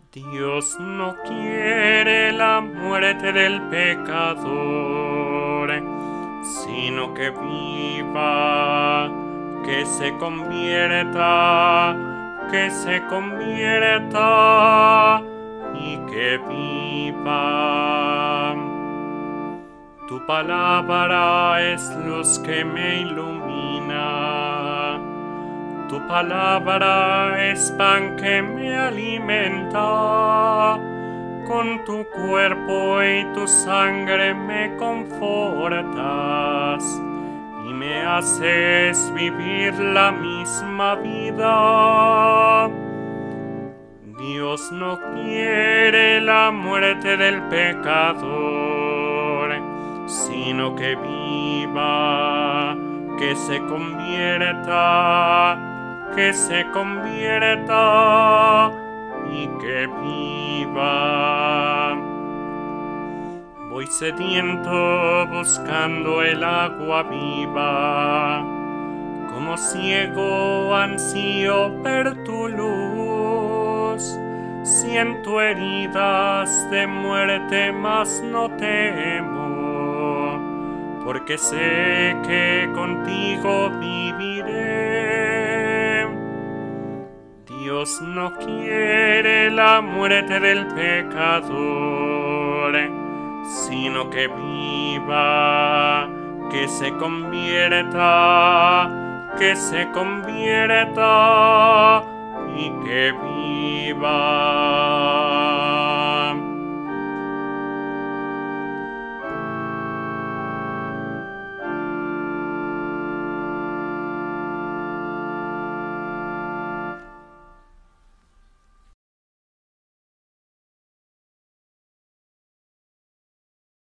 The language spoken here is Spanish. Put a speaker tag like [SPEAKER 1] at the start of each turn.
[SPEAKER 1] Dios no quiere la muerte del pecador, sino que viva, que se convierta y que viva. Tu palabra es luz que me ilumina. Tu palabra es pan que me alimenta. Con tu cuerpo y tu sangre me confortas y me haces vivir la misma vida. Dios no quiere la muerte del pecador, sino que viva, que se convierta y que viva. Voy sediento buscando el agua viva, como ciego ansío ver tu luz. Siento heridas de muerte, mas no temo, porque sé que contigo viviré. Dios no quiere la muerte del pecador, sino que viva, que se convierta y que viva.